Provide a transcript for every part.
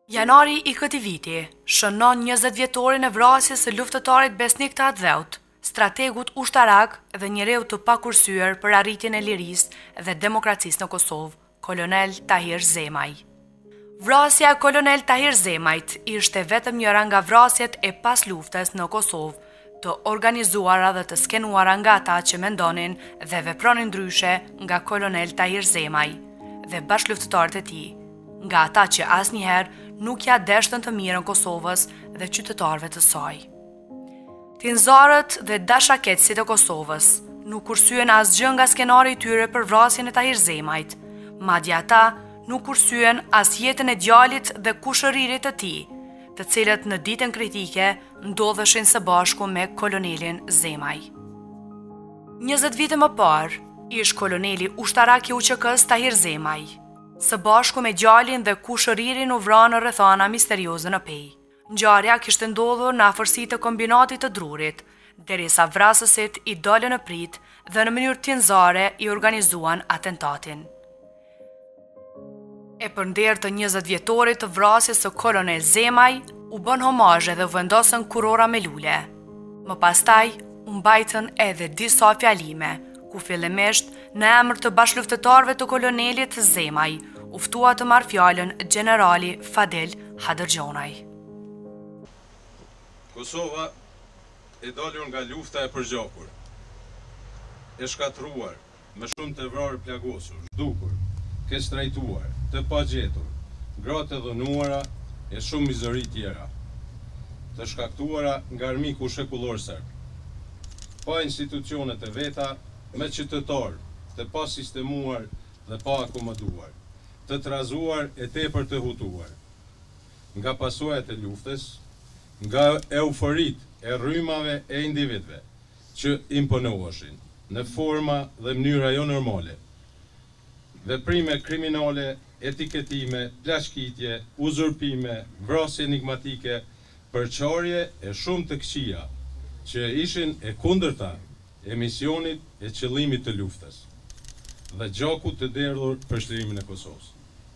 Janari i këtij viti shënon 20 vjetorin e vrasjes së luftëtarit Besnik të Atdheut, strategut ushtarak dhe njeriu të pakursyer për arritjen e lirisë dhe demokracisë në Kosovë, kolonel Tahir Zemaj. Vrasja e kolonel Tahir Zemajt ishte vetëm njëra nga vrasjet e pas luftës në Kosovë, të organizuara dhe të skenuara nga ata që mendonin dhe vepronin ndryshe nga kolonel Tahir Zemaj dhe bashkëluftëtarët e tij, nga ata që asnjëherë nuk ja deshtën të mirën Kosovës dhe qytetarëve të saj. Tinzarët dhe dashaketësit e Kosovës nuk kursyen asgjë nga skenari i tyre për vrasjen e Tahir Zemajt, madje ata nuk kursyen as jetën e djalit dhe kushëririt të tij, të cilët në ditën kritike ndodheshin së bashku me kolonelin Zemaj. 20 vite më parë, ish koloneli ushtarak i UÇK-s Tahir Zemaj, së bashku me djalin dhe kushëririn u vranë në rrethana misterioze në Pej. Ngjarja kishte ndodhur në afërsi të kombinatit të Drurit, derisa vrasësit i dolën në prit dhe në mënyrë tinzare i organizuan atentatin. E përnder të 20 vjetorit të vrasjes së kolonel Zemaj, u bën homazhe dhe u vendosën kurora me lule. Më pastaj, u mbajtën edhe disa fjalime, ku fillimisht në emër të bashkëluftëtarëve të kolonelit Zemaj, u ftua të marrë fjalën generali Fadel Hadërgjonaj. Kosova e dalur nga lufta e përgjakur, e shkatruar, me shumë të vrarë plagosur, zhdukur, kestrajtuar, të pagjetur, gratë e dhënuara e shumë mizori tjera, të shkaktuara nga armiku shekullor serb, pa institucionet e veta, me qytetarë, të pa sistemuar dhe pa akomoduar, të trazuar e tepër të hutuar, nga pasojat e luftës, nga euforit e rrymave e individve që imponoheshin në forma dhe mënyra jo normale, veprime kriminale, etiketime, plashkitje, uzurpime, vrasje enigmatike, përçarje e shumë të këqija që ishin e kundërta e misionit e qëllimit të luftës dhe gjaku të derdhur për shtërimin e Kosovës.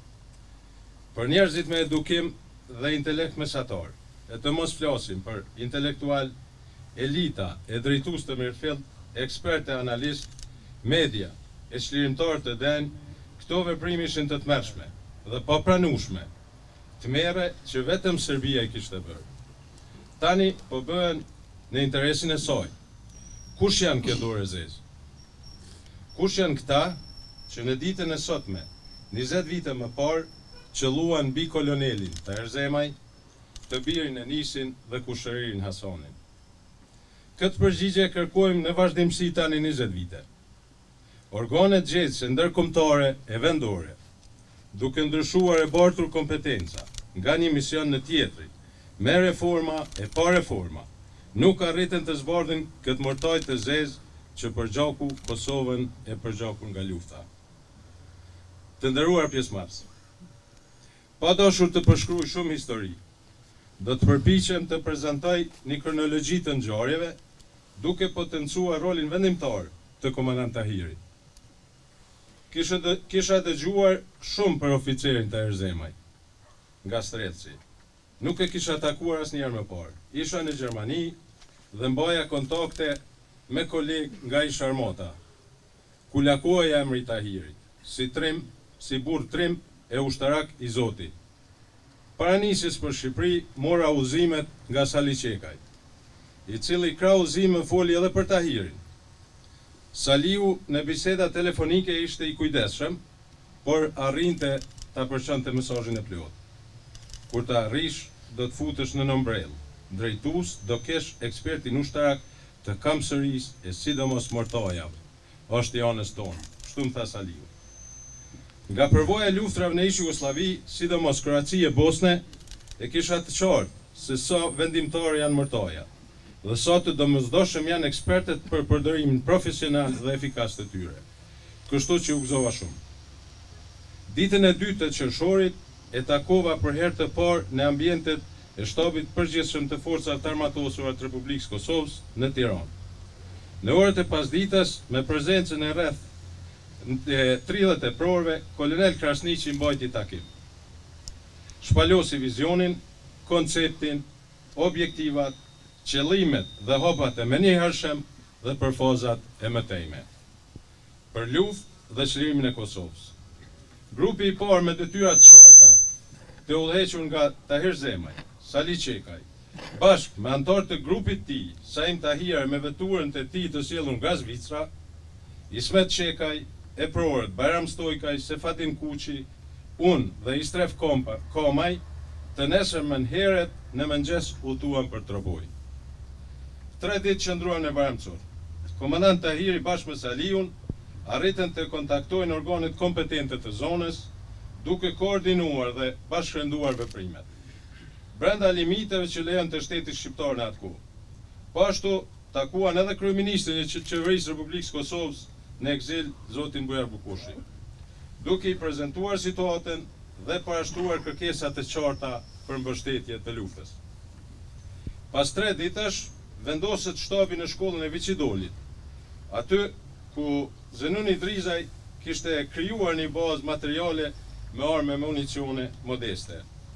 Për njerëzit me edukim dhe intelekt mesatar, e të mos flasim për intelektual, elita e drejtues të mirëfill, ekspertë e analist, media e çlirimtar të denj, këto veprime ishin të tmerrshme dhe pa pranueshme, tmerre që vetëm Serbia i kishte bërë. Tani po bëhen në interesin e saj. Kush janë këto dorë zezë? Kush janë këta që në ditën e sotme, 20 vite më parë, qëlluan mbi kolonelin Tahir Zemaj, të birin e Nisin dhe kushëririn Hasanin? Këtë përgjigje kërkojmë në vazhdimsi tani 20 vite. Organet gjëqëse ndërkombëtare e vendore, duke ndryshuar e bartur kompetenca nga një mision në tjetrin, me reforma e pa reforma, nuk arritën të zbardhin këtë mortaj të zezë që përgjaku Kosovën e përgjakur nga lufta. Të nderuar pjesëmarrësi, pa dashur të përshkruaj shumë histori, do të përpiqem të prezantoj një kronologji të ngjarjeve, duke potencuar rolin vendimtar të komandant Tahirit. Kisha dëgjuar shumë për oficerin Tahir Zemaj nga Stretsi. Nuk e kisha takuar asnjëherë më parë. Isha në Gjermani dhe mbaja kontakte me kolegë nga ish armata, ku lakoja emri Tahirit, si burr trim e ushtarak i Zotit. Para nisjes për Shqipëri, mora udhëzimet nga Sali Qekaj, i cili krah udhëzime foli edhe për Tahirin. Saliu në biseda telefonike ishte i kujdesshëm, por arrinte ta përçonte mesazhin e plot. Kur ta arrish, do të futesh në ombrellë. Drejtues do kesh ekspertin ushtarak të kamsërisë e sidomos mortajave. Është i anës tonë, kështu më tha Saliu. Nga përvoja e luftrave në ish Jugosllavi, sidomos Kroaci e Bosne, e kisha të qartë se sa vendimtare janë mortaja, dhe sa të domosdoshëm janë ekspertët për përdorimin profesional dhe efikas të tyre. Kështu që u gëzova shumë. Ditën e dytë të qershorit e takova për herë të parë në ambientet e shtabit përgjithshëm të forcave të armatosura të Republikës Kosovës në Tiranë. Në orët e pasdites, me prezencën e rreth 30 e prorëve, kolonel Krasniqi mbajti takim. shpalosi vizionin, konceptin, objektivat, qëllimet dhe hopat e menjëhershëm dhe përfozat e mëtejme. Për luftë dhe çlirimin e Kosovës. Grupi I parë me detyrat qarta të udhëhequr nga Tahir Zemaj, Sali Qekaj, bashkë me anëtarë të grupit tij, Saim Tahir me veturën të tij të sjellur nga Zvicra, Ismet Qekaj, e prorët Bajram Stojkaj, Sefatin Kuqi, unë dhe Istref Komaj, të nesërmën herët në mëngjes udhëtuam për Troboj. 3 ditë qëndruan në Varamcor. Komandant Tahiri bashkë me Saliun arritën të kontaktojnë organet kompetente të zonës, duke koordinuar dhe bashkërenduar veprimet, brenda limiteve që lejon të shtetit shqiptar në atë kohë. Po ashtu takuan edhe kryeministrin e qeverisë Republikës Kosovës në ekzil, zotin Bujar Bukushi, duke I prezantuar situatën dhe parashtruar kërkesat e qarta për mbështetje të luftës. Pas 3 ditësh vendoset shtabi në shkollën e Viqidolit, aty ku Zenuni Drizaj kishte krijuar një bazë materiale me armë e municione modeste.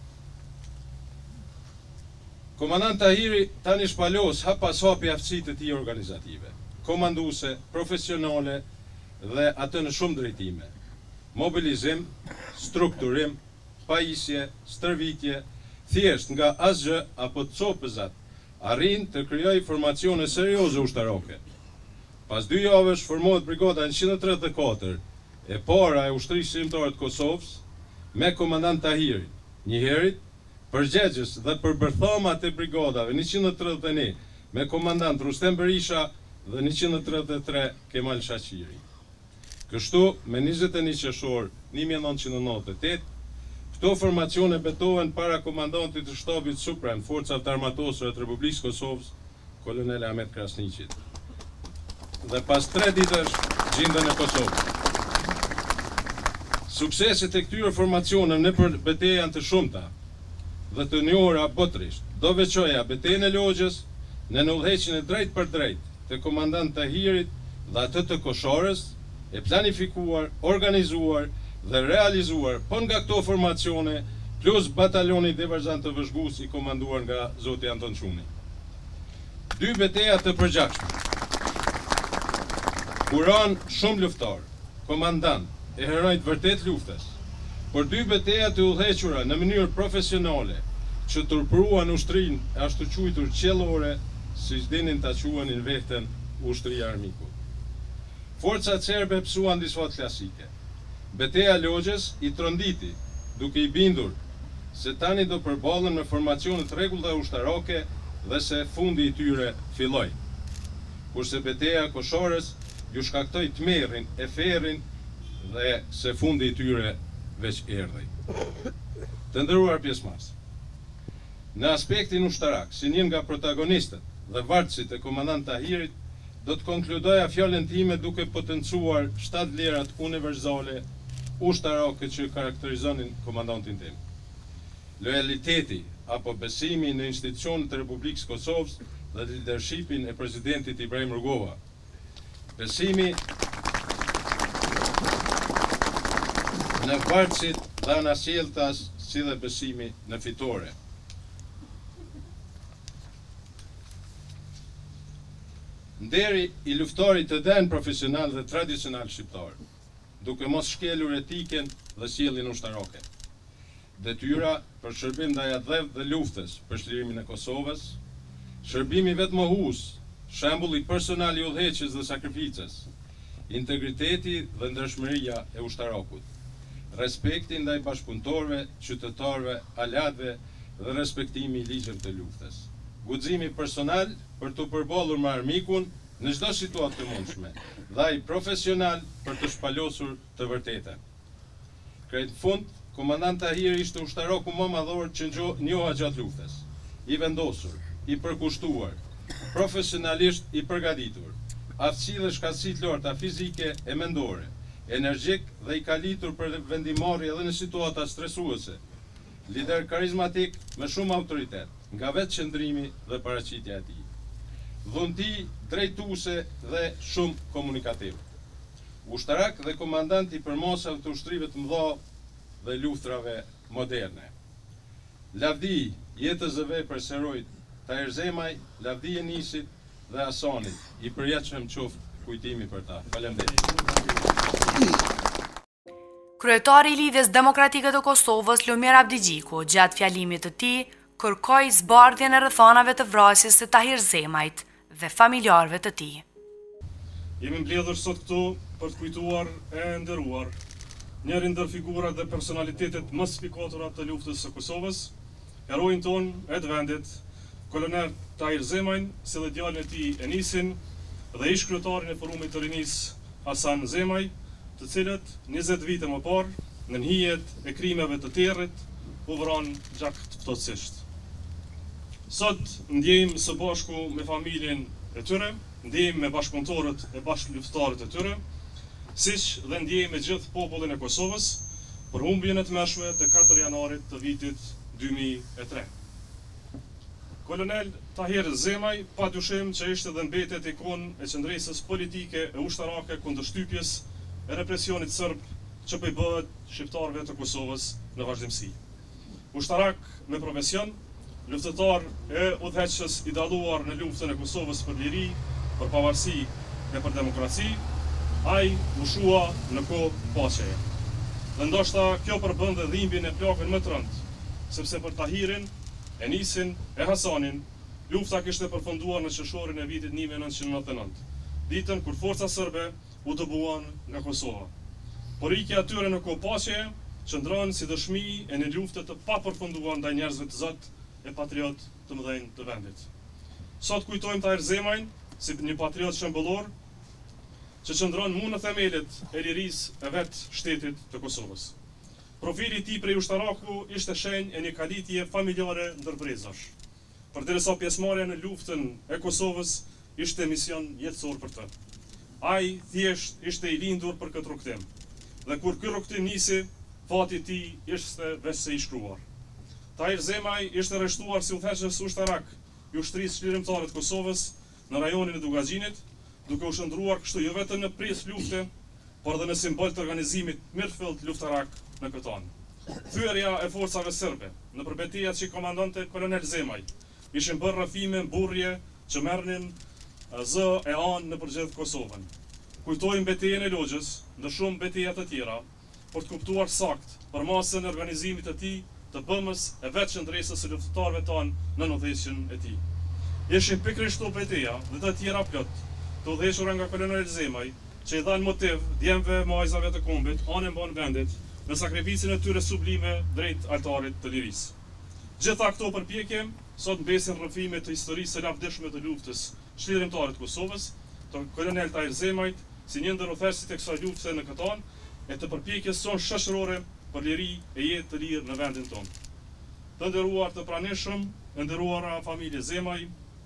Komandant Tahiri tani shpalos hap pas hapi aftësitë e tij organizative, komanduese, profesionale dhe atë në shumë drejtime. Mobilizim, strukturim, pajisje, stërvitje, thjesht nga asgjë apo copëzat, arrin të krijojë formacione serioze ushtarake. Pas 2 javësh formohet brigada 134 e para e ushtrisë shqiptare të Kosovës me komandant Tahirin, njëherit, përgjegjës dhe përbërthamat e brigadave 131 me komandant Rustem Berisha dhe 133 Kemal Shaqiri. Kështu, me 21 qershor 1998, këto formacione betohen para komandantit të shtabit suprem Forcat Armatosore të Republikës Kosovës, kolonel Ahmet Krasniqit. Dhe pas 3 ditësh gjindën e Kosovës. Sukseset e këtyre formacioneve në për betejën të shumta dhe të njohura botërisht, do veçoja betejën e Logjës në udhëheqjen e drejt për drejt të komandant Tahirit dhe atë të Koshorës, e planifikuar, organizuar dhe realizuar po nga këto formacione plus batalioni Devarzan të Vëzhgus I komanduar nga zoti Anton Çuni. 2 beteja të përgjakshme. Kuran shumë luftar, komandant e herojt vërtet luftës, por 2 beteja të udhëhequra në mënyrë profesionale që turpruan ushtrinë e ashtu quajtur qellore, siç dinin ta quanin veten ushtria armikut. Forcat serbe psuan disfat klasike. Beteja Logjës I tronditi, duke I bindur se tani do përballen me formacione të rregullta ushtarake dhe se fundi I tyre filloi. Kurse beteja Koshorës ju shkaktoi tmerrin e ferrin dhe se fundi I tyre veç erdhi. Të nderuar pjesëmarrës. Në aspektin ushtarak, si një nga protagonistët dhe vartësit e komandant Tahirit, do të konkludoja fjalën time duke potencuar 7 vlerat universale ushtarake që karakterizonin komandantin tim. Lojaliteti apo besimi në institucionet e Republikës Kosovës dhe leadershipin e presidentit Ibrahim Rugova. Besimi në vartësit dhe anasjelltas, si dhe besimi në fitore. Nderi I luftarit të den profesional dhe tradicional shqiptar, duke mos shkelur etiken dhe sjelljen ushtarake. Detyra për shërbim ndaj atëve dhe luftës për çlirimin e Kosovës, shërbimi vetmohues, shembulli personal I udhëheqjes dhe sakrificës, integriteti dhe ndershmëria e ushtarakut, respekti ndaj bashkëpunëtorëve, qytetarëve, aleatëve dhe respektimi I ligjeve të luftës. Guximi personal për të përballur me armikun në çdo situatë të mundshme, dhe ai profesional për të shpalosur të vërtetën. Krejt fund, komandant Tahiri ishte ushtaraku më madhor që njoha gjatë luftës, I vendosur, I përkushtuar, profesionalisht I përgatitur, aftësi dhe shkatësi të larta fizike e mendore, energjik dhe I kalitur për vendimarrje edhe në situata stresuese, lider karizmatik me shumë autoritet, nga vetë qëndrimi dhe paraqitja e tij. Dhunti, drejtuese dhe shumë komunikativ. Ushtarak dhe komandant I përmosave të ushtrive të mëdha dhe luftrave moderne. lavdi jetës dhe veprës së herojit Tahir Zemaj, lavdi Enisit dhe Hasanit. I përjetshëm qoftë kujtimi për ta. Faleminderit. Kryetari i Lidhjes Demokratike të Kosovës, Lumir Abdigjiku, gjatë fjalimit të tij, kërkoi zbardhjen e rrethonave të vrasjes së Tahir Zemajt dhe familjarëve të tij. Jemi mbledhur sot këtu për të kujtuar e nderuar njërin ndër figurat dhe personalitetet më spikatura të luftës së Kosovës, herojin ton e të vendit, kolonel Tahir Zemajn, si dhe djalin e tij Enisin dhe ish kryetarin e Forumit të Rinisë Hasan Zemaj, të cilët 20 vite më parë, në hijet e krimeve të territ, u vranë gjaktësisht. Sot ndjejmë së bashku me familjen e tyre, ndjejmë me bashkëpunëtorët e bashkëluftëtarët e tyre, siç dhe ndjejmë me gjithë popullin e Kosovës për humbjen e tmerrshme të 4 janarit të vitit 2003. Kolonel Tahir Zemaj padyshim që ishte dhe mbetet ikon e qëndresës politike e ushtarake kundër shtypjes e represionit serb që po i bëhet shqiptarëve të Kosovës në vazhdimsi. Ushtarak me profesion, luftëtar e udhëheqës i dalluar në luftën e Kosovës për liri, për pavarësi dhe për demokraci, ai u shua në kohë paqeje. Dhe ndoshta kjo përbën dhimbjen e plakën më të rëndë, sepse për Tahirin, Enisin e Hasanin, lufta kishte përfunduar në qershorin e vitit 1999, ditën kur forca serbe u dëbuan nga Kosova. Por ikja atyre në kohë paqeje qëndron si dëshmi e një lufte të papërfunduar ndaj njerëzve të zot e patriot të mëdhenj të vendit. Sot kujtojmë Tahir Zemajn si një patriot shembullor që qëndron mu në themelet e lirisë e vetë shtetit të Kosovës. Profili i tij prej ushtaraku ishte shenjë e një kalitje familjare ndër brezësh, përderisa pjesëmarrja në luftën e Kosovës ishte mision jetësor për të. Ai thjesht ishte i lindur për këtë rrugtim. Dhe kur ky rrugtim nisi, fati i tij ishte veçse i shkruar. Tahir Zemaj ishte arrestuar si udhëheqës ushtarak i ushtrisë çlirimtare të Kosovës në rajonin e Dugaxhinit, duke u shndruar kështu jo vetëm në pjesë lufte, por edhe në simbol të organizimit mirëfillt luftarak në këtë anë. Thyerja e forcave serbe në betejat që komandonte kolonel Zemaj ishin bërë rrëfime mburrje që merrnin zë e anë në përgjithë Kosovën. Kujtojmë betejën e Logjës, në shumë beteja të tjera, për të kuptuar sakt për masën e organizimit të tij, të bëmës e vetë qëndresës së luftëtarëve tanë në udhëheqjen e tij. Ishin pikërisht këto beteja dhe të tjera plot, të udhëhequra nga kolonel Zemaj, që i dhanë motiv djemve majzave të kombit, anë mban vendit, në sakrificën e tyre sublime drejt altarit të lirisë. Gjitha këto përpjekje sot mbesin rrëfime të historisë së lavdishme të luftës çlirimtare të Kosovës, të kolonel Tahir Zemajt, si një ndër udhëheqësit e kësaj lufte në këtë anë, e të përpjekjes sonë shoqërore për liri e jetë të lirë në vendin tonë. Të nderuar të pranishëm, nderuara familje Zemaj,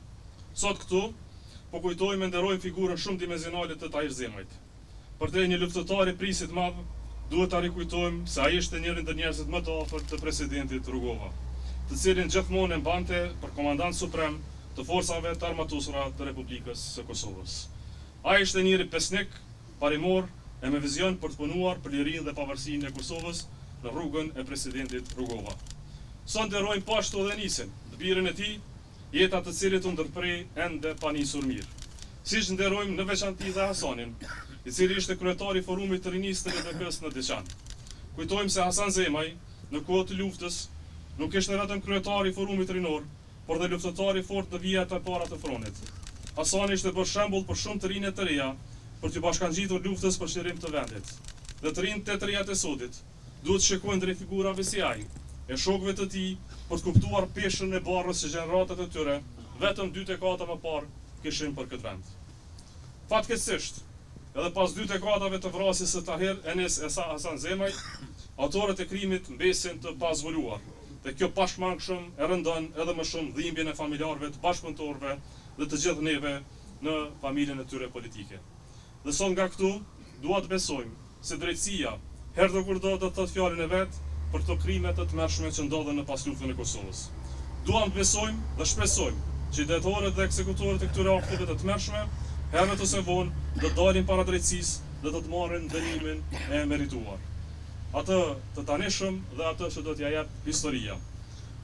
sot këtu po kujtojmë e nderojmë figurën shumë dimensionale të Tahir Zemajt. Për të një luftëtar i prisit madh, duhet ta rikujtojmë se ai ishte njëri ndër njerëzit më të afërt të presidentit Rugova, të cilin gjithmonë e mbante për komandant suprem të forcave të armatusura të Republikës së Kosovës. Ai ishte njëri pesnik, parimor e me vizion për të punuar për lirinë dhe pavarësinë e Kosovës në rrugën e presidentit Rugova. Sot nderojmë po ashtu edhe Enisin, birin e tij, jeta të cilit u ndërprej ende pa nisur mirë. Siç nderojmë në veçantë dhe Hasanin, i cili ishte kryetari i Forumit të Rinisë të LDK-s në Deçan. Kujtojmë se Hasan Zemaj, në kohë të luftës, nuk ishte vetëm kryetari i Forumit Rinor, por dhe luftëtar i fortë në vijat e para të frontit. Hasani ishte bërë shembull për shumë të rinj të reja për të bashkangjitur luftës për çlirim të vendit. Dhe të rinjt të reja të sodit duhet shikojnë drejt figurave si ai, e shokëve të tij, për të kuptuar peshën e barrës që gjeneratat e tyre vetëm 2 dekada më parë kishin për këtë vend. Fatkeqësisht, edhe pas 2 dekadave të vrasjes së Tahir Enis e Hasan Zemaj, autorët e krimit mbesin të pazvoluar, dhe kjo pashmangshëm e rëndon edhe më shumë dhimbjen e familjarëve të bashkëpunëtorëve dhe të gjithë neve në familjen e tyre politike. Dhe sot nga këtu, dua të besojmë se drejtësia herë kur do të thotë fjalën e vet për këto krime të tmerrshme që ndodhen në pas luftën e Kosovës. Duam të besojmë dhe shpresojmë që drejtorët dhe ekzekutorët e këtyre aktive të tmerrshme herë ose vonë do dalin para drejtësisë dhe do të marrin dënimin e merituar. Atë të tanishëm dhe atë që do t'ja jep historia.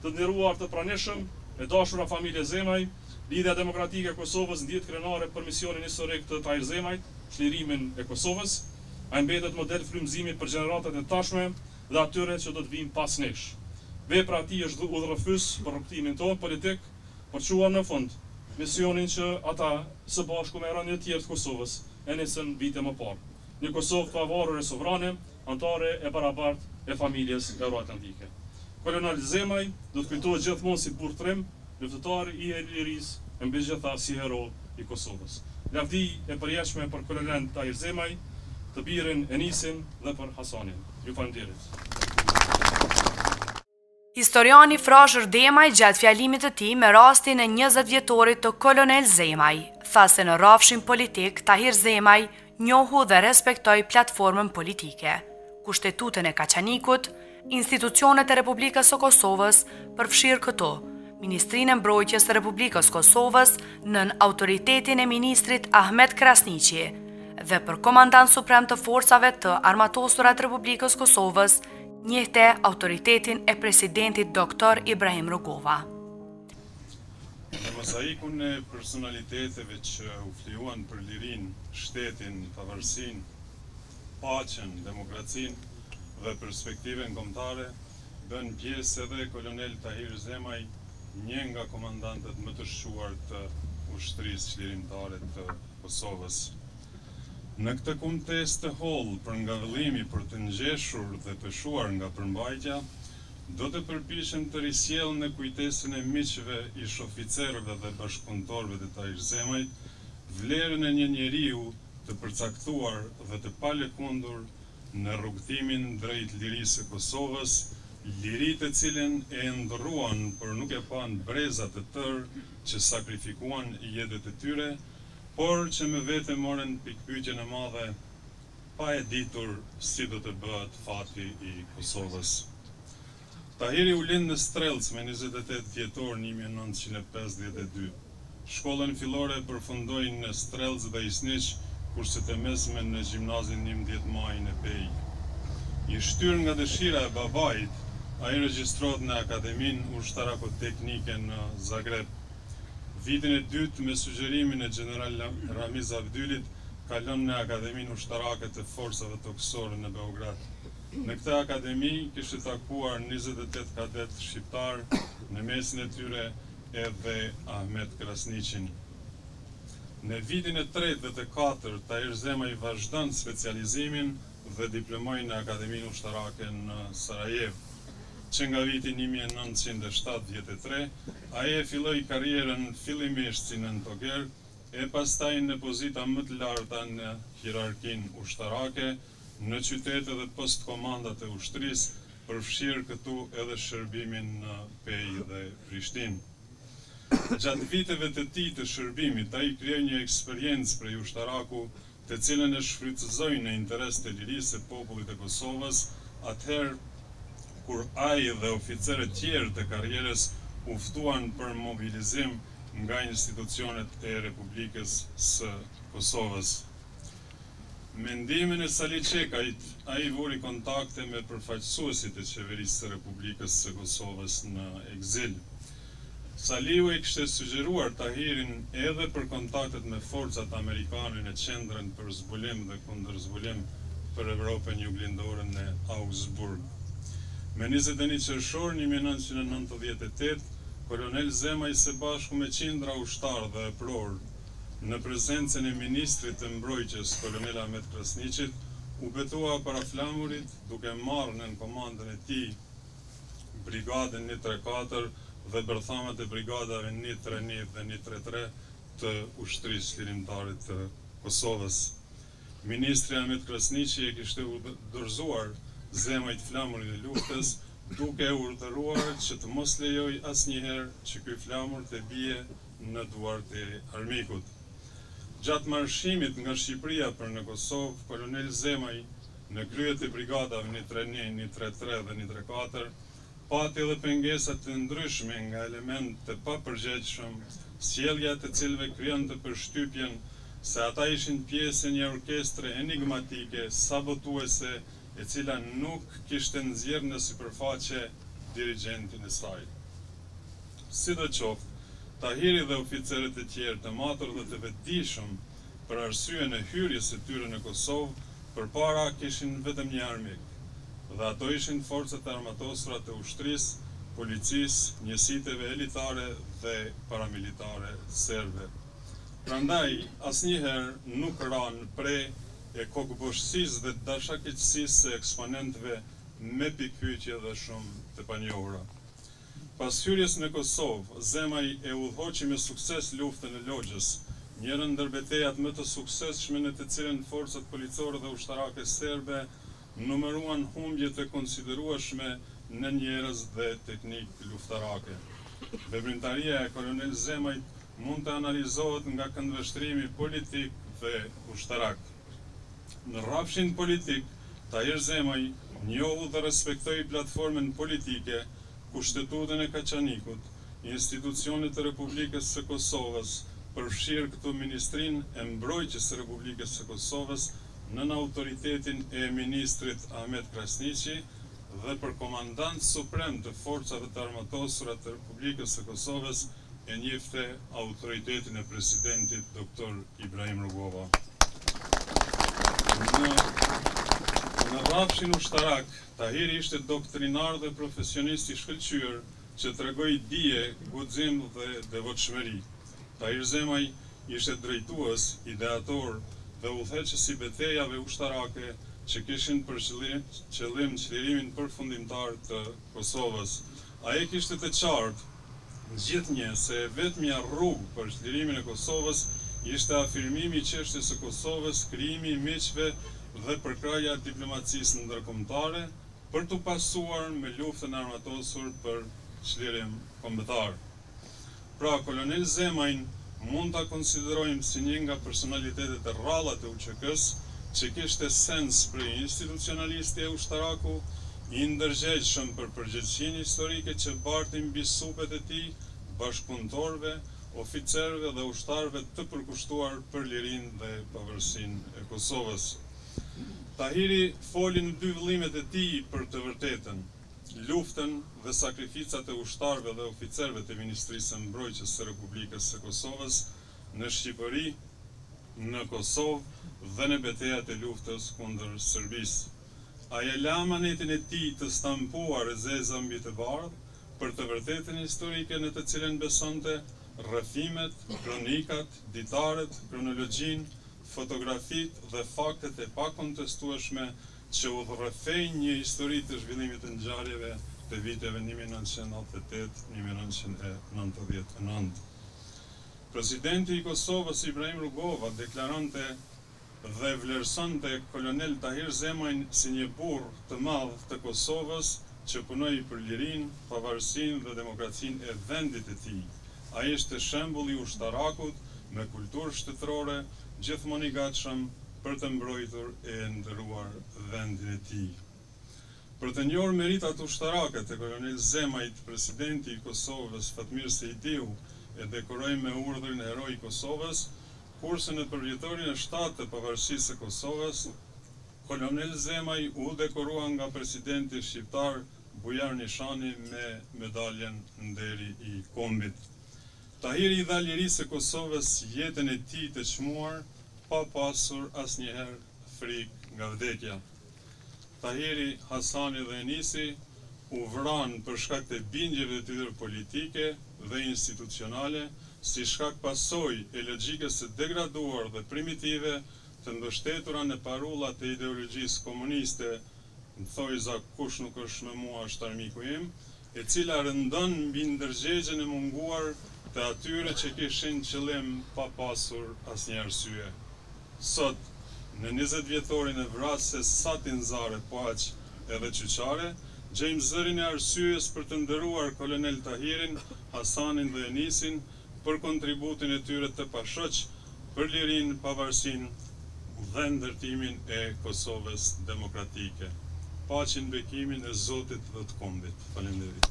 Të nderuar të pranishëm, e dashura familje Zemaj, Lidhja Demokratike e Kosovës ndjet krenare për misionin historik të Tahir Zemajt, çlirimin e Kosovës. Ai mbetet model frymëzimi për gjeneratat e tashme dhe atyre që do të vinë pas nesh. Vepra e tij është udhërrëfys për rrugtimin tonë politik, për të çuar në fund misionin që ata së bashku me rënjë të tjerë të Kosovës e nisën vite më parë. Një Kosovë të pavarur e sovrane, antare e barabartë e familjes euroatlantike. Kolonel Zemaj do të kujtohet gjithmonë si burr trim, luftëtar i lirisë, e mbi gjitha si hero i Kosovës. Lavdi e përjashme për kolonel Tahir Zemaj, të birin Enisin dhe për Hasanin. Ju faleminderit. Historiani Frashër Demaj gjatë fjalimit të tij me rastin e 20 vjetorit të kolonel Zemaj, tha se në rrafshin politik Tahir Zemaj njohu dhe respektoi platformën politike, Kushtetutën e Kaçanikut, institucionet e Republikës së Kosovës, përfshirë këto, Ministrinë e Mbrojtjes të Republikës Kosovës nën autoritetin e ministrit Ahmet Krasniqi dhe për komandant suprem të forcave të armatosura të Republikës Kosovës, njehte autoritetin e presidentit Dr. Ibrahim Rugova. Në mozaikun e personaliteteve që u flijuan për lirinë, shtetin, pavarësinë, paqen, demokracinë dhe perspektiven kombëtare, bën pjesë edhe kolonel Tahir Zemaj, një nga komandantët më të shquar të ushtrisë çlirimtare të Kosovës. Në këtë kontest të hollë për ngavëllimi për të ngjeshur dhe pëshuar nga përmbajtja, do të përpiqem të risjell në kujtesën e miqve ish oficerëve dhe bashkëpunëtorëve të Tahir Zemajt vlerën e një njeriu të përcaktuar dhe të palëkundur në rrugtimin drejt lirisë së Kosovës, liri të cilën e ndërruan por nuk e pan brezat të tërë që sakrifikuan jetët e tyre, por që me vete morën pikpyetjen e madhe, pa e ditur si do të bëhet fati i Kosovës. Tahiri u lind në Strelc me 28 dhjetor 1952. Shkollën fillore përfundoi në Strelc dhe Isniq, kurse të mesmen në gjimnazin 11 Maj në Pej. I shtyr nga dëshira e babait, ai regjistrohet në Akademinë Ushtarako-Teknike në Zagreb. Vitin e dytë me sugjerimin e General Ramiz Abdylit kalon në Akademinë Ushtarake të Forcave Tokësore në Beograd. Në këtë akademi kishte takuar 28 kadet shqiptar, në mesin e tyre edhe Ahmet Krasniqin. Në vitin e tretë dhe të katërt, Tahir Zemaj vazhdon specializimin dhe diplomoi në Akademinë Ushtarake në Sarajevo, që nga viti 1973, ai e filloi karrierën fillimisht si nëntoger, e pastaj në pozita më të larta në hierarkinë ushtarake, në qytete dhe postkomandat e ushtrisë, përfshirë këtu edhe shërbimin në Pej dhe Prishtinë. Gjatë viteve të tij të shërbimit, ai krijoi një eksperiencë prej ushtaraku, të cilën e shfrytëzoi në interes të lirisë së popullit të Kosovës, atëherë kur ai dhe oficerët tjerë të karrierës u ftuan për mobilizim nga institucionet e Republikës së Kosovës. Me ndikimin e Sali Çekajt, ai vuri kontakte me përfaqësuesit e qeverisë së Republikës së Kosovës në ekzil. Saliu i kishte sugjeruar Tahirin edhe për kontaktet me forcat amerikane në qendrën për zbulim dhe kundërzbulim për Evropën juglindore në Augsburg. Me 21 qershor 1998, kolonel Zemaj së bashku me qindra ushtar dhe epror, në prezencën e ministrit të mbrojtjes, kolonel Ahmet Krasniqit, u betua para flamurit duke marrë në komandën e tij brigadën 134 dhe bërthamat e brigadave 131 dhe 133 të ushtrisë çlirimtare të Kosovës. Ministri Ahmet Krasniqi e kishte dorëzuar Zemajt flamurin e luftës, duke urdhëruar që të mos lejoj asnjëherë që ky flamur të bie në duart e armikut. Gjatë marshimit nga Shqipëria për në Kosovë, kolonel Zemaj, në kryet e brigadave 131, 133 dhe 134, pati edhe pengesat të ndryshme nga element të papërgjegjshëm, sjellja të cilëve krijon të përshtypjen se ata ishin pjesë e një orkestre enigmatike, sabotuese, e cila nuk kishte nxjerrë në sipërfaqe dirigjentin e saj. Sidoqoftë, Tahiri dhe oficerët e tjerë të matur dhe të vetëdijshëm për arsyeën e hyrjes së tyre në Kosovë, përpara kishin vetëm një armik, dhe ato ishin forcat e armatosura të ushtrisë, policisë, njësiteve elitare dhe paramilitare serbe. Prandaj, asnjëherë nuk ranë pre e kokëboshësisë dhe dashakeqësisë së eksponentëve me pikpyetje dhe shumë të panjohura. Pas hyrjes në Kosovë, Zemaj e udhëhoqi me sukses luftën e Logjës, njërën ndër betejat më të suksesshme në të cilën forcat policore dhe ushtarake serbe numëruan humbje të konsiderueshme në njerëz dhe teknik luftarake. Veprimtaria e kolonel Zemajt mund të analizohet nga këndvështrimi politik dhe ushtarak. Në rrafshin politik, Tahir Zemaj njohu dhe respektoi platformën politike, Kushtetutën e Kaçanikut, institucionet të Republikës së Kosovës, përfshirë këtu Ministrinë e Mbrojtjes së Republikës së Kosovës nën autoritetin e ministrit Ahmet Krasniqi dhe për komandant suprem të forcave të armatosura të Republikës së Kosovës e njefte autoritetin e presidentit Dr. Ibrahim Rugova. Në rrafshin ushtarak, Tahiri ishte doktrinar dhe profesionist i shkëlqyer që tregoi dije, guxim dhe devotshmëri. Tahir Zemaj ishte drejtues, ideator dhe udhëheqës i betejave ushtarake që kishin për qëllim çlirimin përfundimtar të Kosovës. Ai kishte të qartë gjithnjë se vetmja rrugë për çlirimin e Kosovës ishte afirmimi i çështjes së Kosovës, krijimi i miqve dhe përkraja e diplomacisë ndërkombëtare për të pasuar me luftën armatosur për çlirim kombëtar. Pra, kolonel Zemajn mund ta konsiderojmë si një nga personalitetet e rralla të UÇK-s që kishte sens për institucionalisti e ushtaraku, i ndërgjegjshëm për përgjegjësinë historike që barti mbi supet e tij, bashkëpunëtorëve, oficerëve dhe ushtarëve të përkushtuar për lirinë dhe pavarësinë e Kosovës. Tahiri foli në dy vëllimet e tij për të vërtetën, luftën dhe sakrificat e ushtarëve dhe oficerëve të Ministrisë së Mbrojtjes së Republikës së Kosovës në Shqipëri, në Kosovë dhe në betejat e luftës kundër Serbisë. Ai e la amanetin e tij të stampuar zeza mbi të bardhë për të vërtetën historike në të cilën besonte, rrëfimet, kronikat, ditaret, kronologjinë, fotografit dhe faktet e pakontestueshme që udhërrëfejnë një histori të zhvillimit të ngjarjeve të viteve 1998-1999. Presidenti i Kosovës Ibrahim Rugova deklaronte dhe vlerësonte kolonel Tahir Zemajn si një burr të madh të Kosovës që punoi për lirinë, pavarësinë dhe demokracinë e vendit të tij. Ai ishte shembull i ushtarakut me kulturë shtetërore, gjithmonë i gatshëm për të mbrojtur e ndëruar vendin e tij. Për të njohur meritat ushtarake të kolonel Zemajt, presidenti i Kosovës Fatmir Sejdiu e dekoroi me urdhrin Heroi i Kosovës, kurse në përvjetorin e 7 të pavarësisë së Kosovës, kolonel Zemaj u dekorua nga presidenti shqiptar Bujar Nishani me medaljen Nderi i Kombit. Tahiri i dha lirisë së Kosovës jetën e tij të çmuar, pa pasur asnjëherë frikë nga vdekja. Tahiri, Hasani dhe Enisi u vranë për shkak të bindjeve të tyre politike dhe institucionale, si shkak pasojë e logjikës së degraduar dhe primitive të mbështetura në parullat e ideologjisë komuniste, më thojza kush nuk është me mua është armiku im, e cila rëndon mbi ndërgjegjen e munguar të atyre që kishin qëllim pa pasur asnjë arsye. Sot, në 20 vjetorin e vrasjes Satinzare, po aq edhe Qyqare, gjejmë zërin e arsyes për të nderuar kolonel Tahirin, Hasanin dhe Enisin për kontributin e tyre të pashoq për lirinë, pavarësinë dhe ndërtimin e Kosovës demokratike. Paqin, bekimin e Zotit dhe të Kombit. Faleminderit.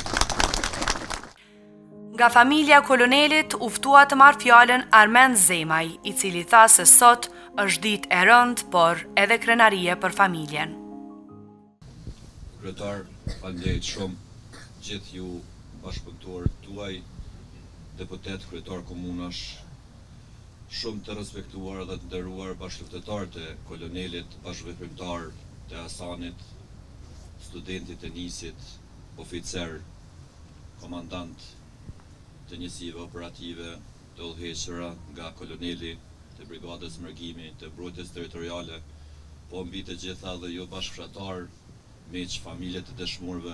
Nga familja kolonelit uftua të marrë fjalën Armend Zemaj, i cili tha se sot është ditë e rëndë, por edhe krenarie për familjen. Kryetar, faleminderit shumë gjithë ju bashkëpunëtor tuaj, deputet, kryetar komunash, shumë të respektuar dhe të nderuar bashkëluftetar të kolonelit, bashkëveprimtar të Hasanit, studentit të Nisit, oficer, komandant të njësive operative të udhëhequra nga koloneli, të brigadës mërgimi, të mbrojtjes territoriale, po mbi të gjitha dhe ju bashkëfshatar, miq, familje të dëshmorëve.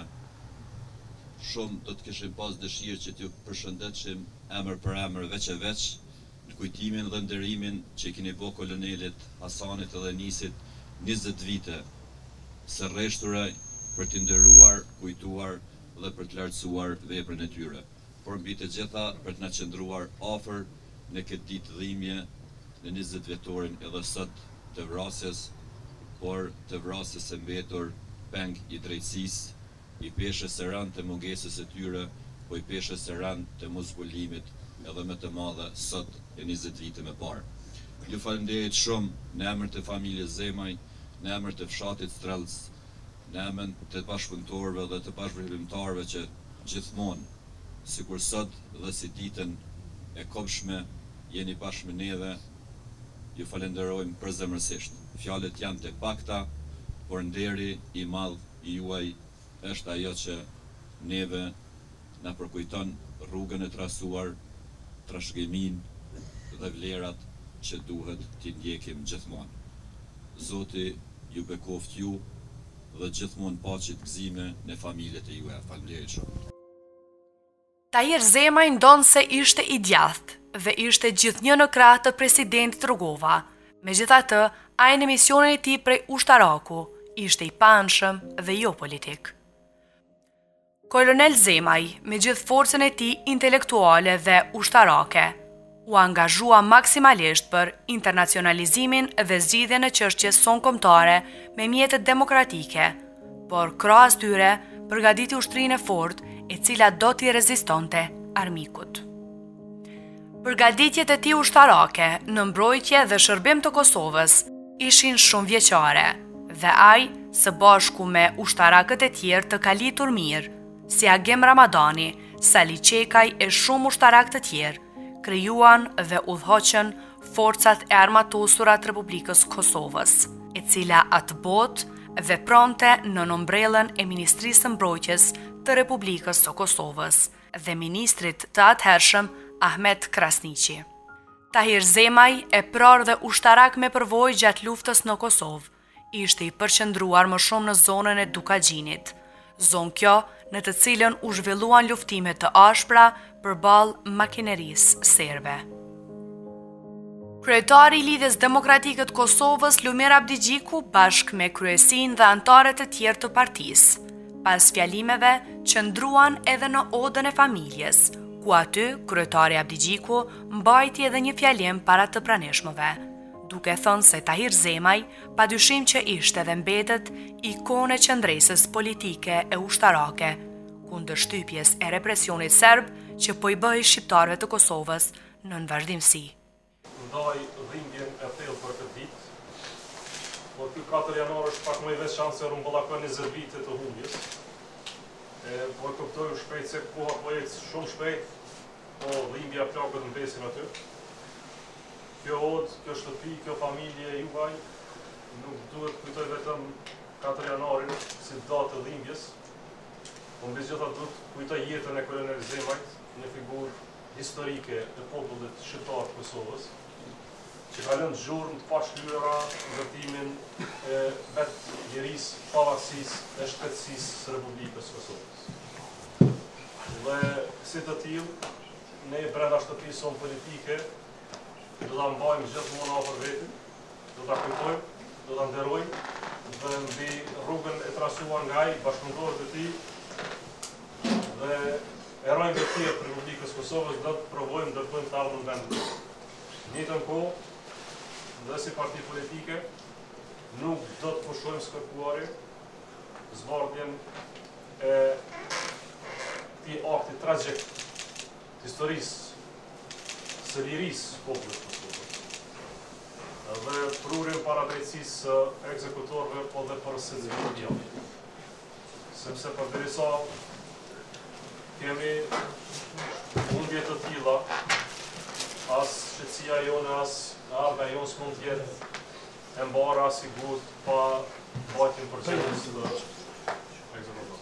Shumë do të kishim pas dëshirë që t'ju përshëndetshim emër për emër, veç e veç, në kujtimin dhe nderimin që keni bë kolonelit, Hasanit edhe Nisit 20 vite, së rreshtura për t'i nderuar, kujtuar dhe për të lartësuar veprën e tyre. Por mbi të gjitha për të na qëndruar afër në këtë ditë dhimbje, në 20 vjetorin edhe sot të vrasjes, por të vrasjes së mbetur peng i drejtësisë, i peshës së rënd të mungesës së tyre, po i peshës së rënd të mosvolimit edhe më të madhe sot e 20 vite më parë. Ju falenderoj shumë në emër të familjes Zemaj, në emër të fshatit Strelc, në emër të bashkëpunëtorëve dhe të bashkëveprimtarëve që gjithmonë, sikur sot dhe si ditën e kopshme, jeni bashkë me neve, ju falenderojmë përzemërsisht. Fjalët janë të pakta, por nderi i madh i juaj është ajo që neve na përkujton rrugën e trasuar, trashëgiminë dhe vlerat që duhet t'i ndjekim gjithmonë. Zoti ju bekoft ju dhe gjithmonë paqe të gëzime në familjet e juaja. Faleminderit shumë. Tahir Zemaj ndonë se ishte i djathtë dhe ishte gjithnjë në krah të presidentit Rugova. Megjithatë, ai në misionin e tij prej ushtaraku ishte i panshëm dhe jo politik. Kolonel Zemaj, me gjithë forcën e tij intelektuale dhe ushtarake, u angazhua maksimalisht për internacionalizimin dhe zgjidhjen e çështjes sonkombëtare me mjete demokratike, por krahas tyre përgatiti ushtrinë e fortë e cila do t'i rezistonte armikut. Përgatitjet e tij ushtarake në mbrojtje dhe shërbim të Kosovës ishin shumë vjeçare dhe ai, së bashku me ushtarakët e tjerë të kalitur mirë, si Agem Ramadani, Sali Qekaj e shumë ushtarak të tjerë, krijuan dhe udhëhoqën forcat e armatosura të Republikës Kosovës, e cila atë botë vepronte në ombrellën e Ministrisë së Mbrojtjes të Republikës së Kosovës dhe ministrit të atëhershëm Ahmet Krasniqi. Tahir Zemaj, e pror dhe ushtarak me përvojë gjatë luftës në Kosovë, ishte i përqendruar më shumë në zonën e Dukagjinit, zonë kjo në të cilën u zhvilluan luftime të ashpra përballë makinerisë serbe. Kryetari i Lidhjes Demokratike të Kosovës, Lumir Abdigjiku, bashkë me kryesinë dhe anëtarët e tjerë të partisë, pas fjalimeve qëndruan edhe në odën e familjes, ku aty kryetari Abdigjiku mbajti edhe një fjalim para të pranishmëve, duke thënë se Tahir Zemaj padyshim që ishte dhe mbetet ikone qëndresës politike e ushtarake, kundër shtypjes e represionit serb që po i bëhej shqiptarëve të Kosovës në vazhdimsi. Ndaj dhimbjen e thellë për këtë ditë, por ky 4 janar është pak më i veçantë se rumbullakon 20 vite të humbjes. Po e kuptoj shpejt se koha po ecë shumë shpejt, po dhimbja plagët mbesin aty. Kjo odë, kjo shtëpi, kjo familje juaj nuk duhet kujtoj vetëm 4 janarin si datë të dhimbjes, po mbi gjitha duhet kujtoj jetën e kolonel Zemajt, një figurë historike të popullit shqiptar të Kosovës, që ka lënë zhurmë të pashlyera ndërtimin e vetëdijërisë, pavarësisë e shpejtësisë së Republikës së Kosovës. Dhe si të tillë, ne brenda shtëpisë sonë politike do ta mbajmë gjithmonë afër vetin, do ta kujtojmë, do ta nderojmë dhe mbi rrugën e trasuar nga ai bashkëpunëtorët e tij dhe heronjtë e tjerë të Republikës së Kosovës do të provojmë ndërtojmë të ardhmën vendit. Në njëjtën kohë, dhe si parti politike, nuk do të pushojmë skërkuari zbardhjen e këtij akti tragjik të historisë së lirisë popullit të Kosovës dhe prurim para drejtësisë së ekzekutorëve, po dhe për secilin tjetër. Sepse përderisa kemi humbje të tilla, as shqetësia jone, as arga jonë s'mund t'jetë e mbara sigurt pa mbajtjen për qendrës të ekzekutorëve.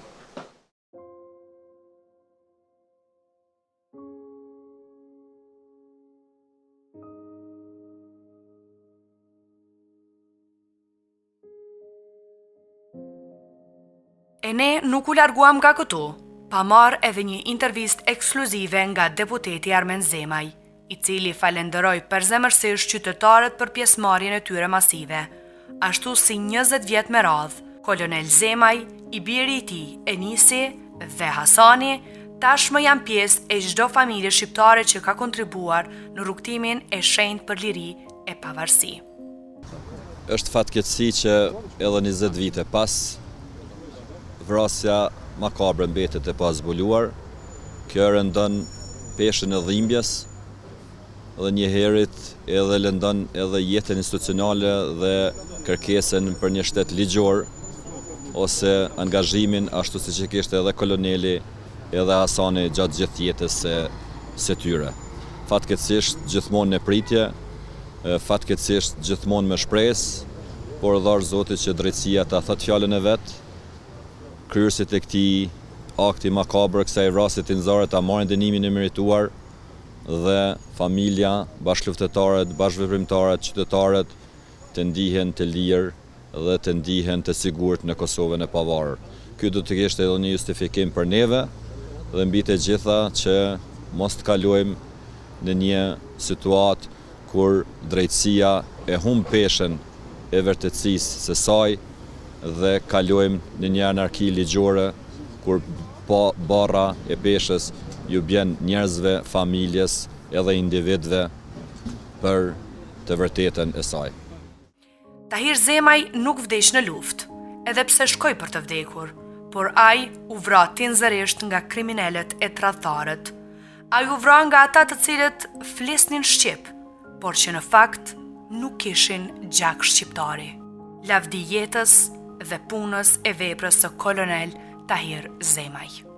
E ne nuk u larguam nga këtu, pa marrë edhe një intervist ekskluzive nga deputeti Armen Zemaj, i cili falenderoi përzemërsisht qytetarët për pjesëmarrjen e tyre masive. Ashtu si 20 vjet me radhë, Kolonel Zemaj, i biri i tij, Enisi dhe Hasani, tashmë janë pjesë e çdo familje shqiptare që ka kontribuar në rrugtimin e shenjtë për liri e pavarësi. Është fatkeqësi që edhe 20 vite pas vrasja makabre mbetet e pa zbuluar. Kjo rëndon peshën e dhimbjes dhe njëherët edhe lëndon edhe jetën institucionale dhe kërkesën për një shtet ligjor ose angazhimin ashtu siç e kishte edhe koloneli edhe Hasani gjatë gjithë jetës së tyre. Fatkeqësisht gjithmonë në pritje, fatkeqësisht gjithmonë me shpresë, por dharë Zotit që drejtësia ta thot fjalën e vet. Kryerësit e këtij akti makabër, kësaj vrasje tinzare, ta marrin dënimin e merituar dhe familja, bashkëluftëtarët, bashkëveprimtarët, qytetarët të ndihen të lirë dhe të ndihen të sigurt në Kosovën e pavarur. Ky do të kishte edhe një justifikim për neve dhe mbi të gjitha që mos të kalojmë në një situatë kur drejtësia e humb peshën e vërtetësisë së saj dhe kalojmë në një anarki ligjore kur barra e peshës ju bjen njerëzve, familjes edhe individëve për të vërtetën e saj. Tahir Zemaj nuk vdesh në luftë, edhe pse shkoi për të vdekur, por ai u vra tinzërisht nga kriminalet e tradhtarët. Ai u vra nga ata të cilët flisnin shqip, por që në fakt nuk kishin gjak shqiptari. Lavdi jetës dhe punës e veprës së Kolonel Tahir Zemaj.